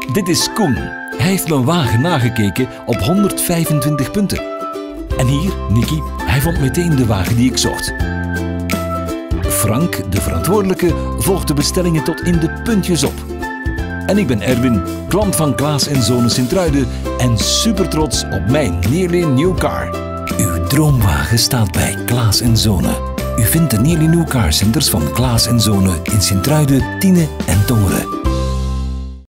Dit is Koen. Hij heeft mijn wagen nagekeken op 125 punten. En hier, Nicky, hij vond meteen de wagen die ik zocht. Frank, de verantwoordelijke, volgt de bestellingen tot in de puntjes op. En ik ben Erwin, klant van Klaas & Zonen Sint-Truiden en super trots op mijn Nearly New Car. Uw droomwagen staat bij Klaas & Zonen. U vindt de Nearly New Car Centers van Klaas & Zonen in Sint-Truiden, Tiene en Tongeren.